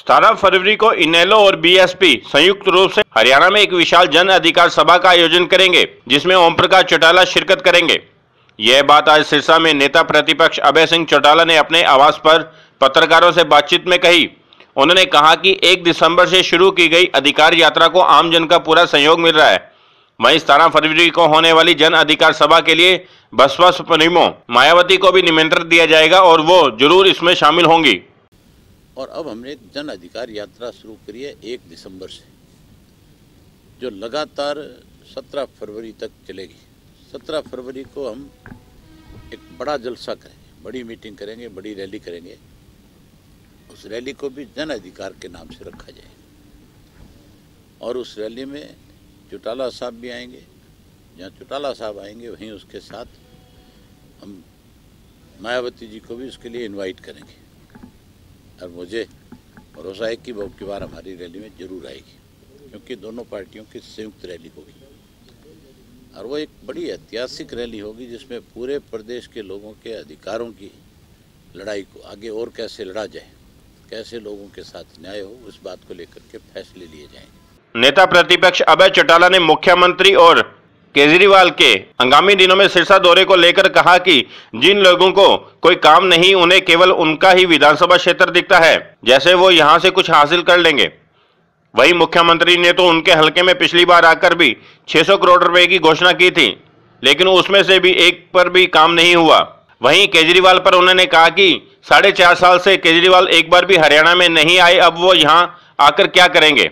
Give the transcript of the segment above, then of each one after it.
17 फरवरी को इनेलो और बीएसपी संयुक्त रूप से हरियाणा में एक विशाल जन अधिकार सभा का आयोजन करेंगे, जिसमें ओम प्रकाश चौटाला शिरकत करेंगे। यह बात आज सिरसा में नेता प्रतिपक्ष अभय सिंह चौटाला ने अपने आवास पर पत्रकारों से बातचीत में कही। उन्होंने कहा कि 1 दिसंबर से शुरू की गई अधिकार यात्रा को आम जन का पूरा सहयोग मिल रहा है। वहीं 17 फरवरी को होने वाली जन अधिकार सभा के लिए बसपा सुप्रीमो मायावती को भी निमंत्रण दिया जाएगा और वो जरूर इसमें शामिल होंगी। और अब हमने एक जन अधिकार यात्रा शुरू करी है 1 दिसंबर से, जो लगातार 17 फरवरी तक चलेगी। 17 फरवरी को हम एक बड़ा जलसा करेंगे, बड़ी मीटिंग करेंगे, बड़ी रैली करेंगे। उस रैली को भी जन अधिकार के नाम से रखा जाएगा और उस रैली में चौटाला साहब भी आएंगे। जहाँ चौटाला साहब आएंगे वहीं उसके साथ हम मायावती जी को भी उसके लिए इनवाइट करेंगे। और मुझे भरोसा है कि वो की बार हमारी रैली में जरूर आएगी, क्योंकि दोनों पार्टियों की संयुक्त रैली होगी और वो एक बड़ी ऐतिहासिक रैली होगी, जिसमें पूरे प्रदेश के लोगों के अधिकारों की लड़ाई को आगे और कैसे लड़ा जाए, कैसे लोगों के साथ न्याय हो, उस बात को लेकर के फैसले लिए जाएंगे। नेता प्रतिपक्ष अभय चौटाला ने मुख्यमंत्री और केजरीवाल के आगामी दिनों में सिरसा दौरे को लेकर कहा कि जिन लोगों को कोई काम नहीं, उन्हें केवल उनका ही विधानसभा क्षेत्र दिखता है, जैसे वो यहां से कुछ हासिल कर लेंगे। वहीं मुख्यमंत्री ने तो उनके हलके में पिछली बार आकर भी 600 करोड़ रुपए की घोषणा की थी, लेकिन उसमें से भी एक पर भी काम नहीं हुआ। वहीं केजरीवाल पर उन्होंने कहा कि 4.5 साल से केजरीवाल एक बार भी हरियाणा में नहीं आए, अब वो यहाँ आकर क्या करेंगे।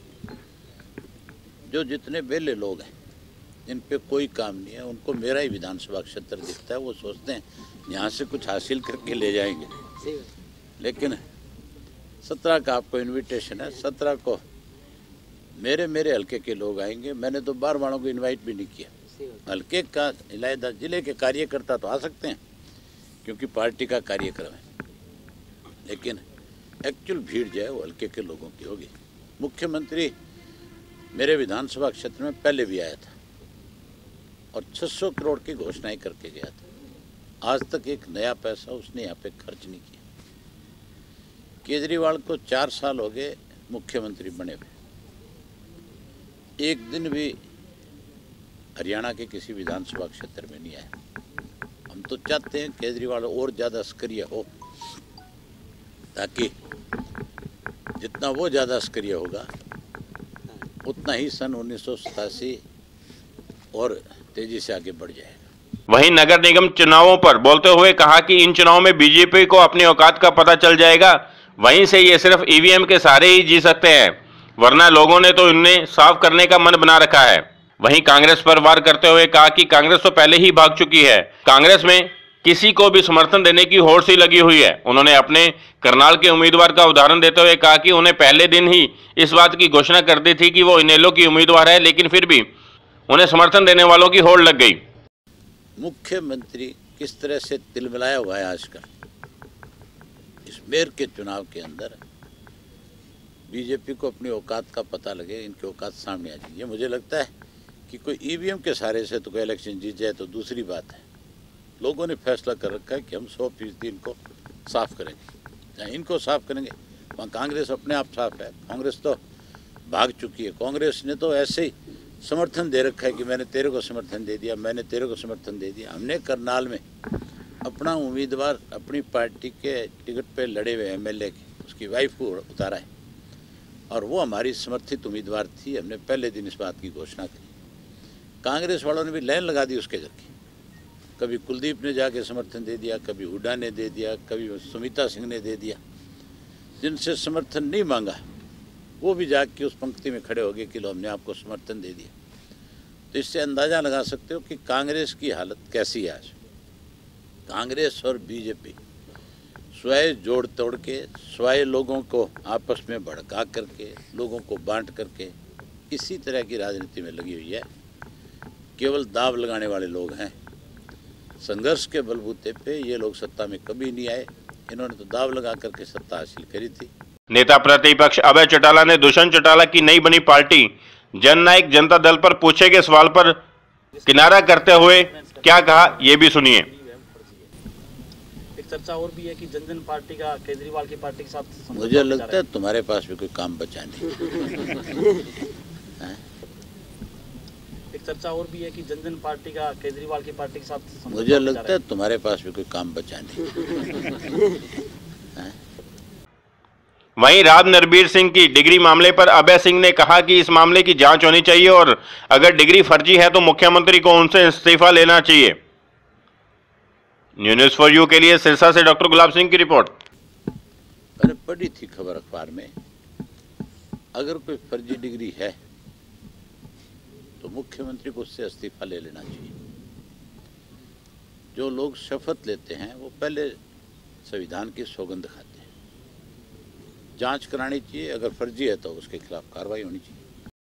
जो जितने बेले लोग हैं, इन पे कोई काम नहीं है, उनको मेरा ही विधानसभा क्षेत्र दिखता है। वो सोचते हैं यहाँ से कुछ हासिल करके ले जाएंगे, लेकिन 17 का आपको इनविटेशन है। 17 को मेरे हल्के के लोग आएंगे। मैंने तो बार वालों को इनवाइट भी नहीं किया। हल्के का इलायदा जिले के कार्यकर्ता तो आ सकते हैं, क्योंकि पार्टी का कार्यक्रम है, लेकिन एक्चुअल भीड़ जो है वो हल्के के लोगों की होगी। मुख्यमंत्री मेरे विधानसभा क्षेत्र में पहले भी आया था और 600 करोड़ की घोषणाएं करके गया था। आज तक एक नया पैसा उसने यहाँ पे खर्च नहीं किया। केजरीवाल को 4 साल हो गए मुख्यमंत्री बने हुए, एक दिन भी हरियाणा के किसी विधानसभा क्षेत्र में नहीं आया। हम तो चाहते हैं केजरीवाल और ज़्यादा सक्रिय हो, ताकि जितना वो ज़्यादा सक्रिय होगा उतना ही सन 1987 और तेजी से आगे बढ़ जाएगा। वहीं नगर निगम चुनावों पर बोलते हुए कहा कि इन चुनावों में बीजेपी को अपनी औकात का पता चल जाएगा। वहीं से ये सिर्फ ईवीएम के सहारे ही जी सकते हैं, वरना लोगों ने तो इन्हें साफ करने का मन बना रखा है। वहीं कांग्रेस पर वार करते हुए कहा कि कांग्रेस तो पहले ही भाग चुकी है, कांग्रेस में किसी को भी समर्थन देने की होड़ सी लगी हुई है। उन्होंने अपने करनाल के उम्मीदवार का उदाहरण देते हुए कहा कि उन्हें पहले दिन ही इस बात की घोषणा कर दी थी कि वो इनेलो की उम्मीदवार है, लेकिन फिर भी उन्हें समर्थन देने वालों की होड़ लग गई। मुख्यमंत्री किस तरह से तिलमिलाया हुआ है आजकल। इस मेयर के चुनाव के अंदर बीजेपी को अपनी औकात का पता लगे, इनकी औकात सामने आ जाए। मुझे लगता है कि कोई ईवीएम के सहारे से तो कोई इलेक्शन जीत जाए तो दूसरी बात है। लोगों ने फैसला कर रखा है कि हम 100% इनको साफ करेंगे। जहाँ इनको साफ करेंगे वहाँ कांग्रेस अपने आप साफ है। कांग्रेस तो भाग चुकी है। कांग्रेस ने तो ऐसे ही समर्थन दे रखा है कि मैंने तेरे को समर्थन दे दिया, मैंने तेरे को समर्थन दे दिया। हमने करनाल में अपना उम्मीदवार अपनी पार्टी के टिकट पे लड़े हुए एमएलए की उसकी वाइफ को उतारा है और वो हमारी समर्थित उम्मीदवार थी। हमने पहले दिन इस बात की घोषणा की। कांग्रेस वालों ने भी लाइन लगा दी उसके घर की। कभी कुलदीप ने जाके समर्थन दे दिया, कभी हुड्डा ने दे दिया, कभी सुमिता सिंह ने दे दिया। जिनसे समर्थन नहीं मांगा वो भी जाके उस पंक्ति में खड़े हो गए कि लो हमने आपको समर्थन दे दिया। तो इससे अंदाज़ा लगा सकते हो कि कांग्रेस की हालत कैसी है आज। कांग्रेस और बीजेपी स्वयं जोड़ तोड़ के, स्वयं लोगों को आपस में भड़का करके, लोगों को बांट करके इसी तरह की राजनीति में लगी हुई है। केवल दाव लगाने वाले लोग हैं। संघर्ष के बलबूते पे ये लोग सत्ता में कभी नहीं आए। इन्होंने तो दाव लगा करके सत्ता हासिल करी थी। नेता प्रतिपक्ष अभय चौटाला ने दुष्यंत चौटाला की नई बनी पार्टी जननायक जनता दल पर पूछे गए सवाल पर किनारा करते हुए क्या कहा, ये भी सुनिए। चर्चा और भी है कि जन जन पार्टी का केजरीवाल की पार्टी के साथ समझौता मुझे होने जा लगता रहा है तुम्हारे पास भी कोई काम बचा नहीं। एक चर्चा और भी है कि जन जन पार्टी का केजरीवाल की पार्टी के साथ समझौता मुझे होने जा लगता रहा है तुम्हारे पास भी कोई काम बचा नहीं। वहीं राव नरबीर सिंह की डिग्री मामले पर अभय सिंह ने कहा कि इस मामले की जांच होनी चाहिए और अगर डिग्री फर्जी है तो मुख्यमंत्री को उनसे इस्तीफा लेना चाहिए। न्यूज़ फॉर यू के लिए सिरसा से डॉक्टर गुलाब सिंह की रिपोर्ट। मैंने पढ़ी थी खबर अखबार में, अगर कोई फर्जी डिग्री है तो मुख्यमंत्री को उससे इस्तीफा ले लेना चाहिए। जो लोग शपथ लेते हैं वो पहले संविधान की सौगंध खाते हैं। जांच करानी चाहिए, अगर फर्जी है तो उसके खिलाफ कार्रवाई होनी चाहिए।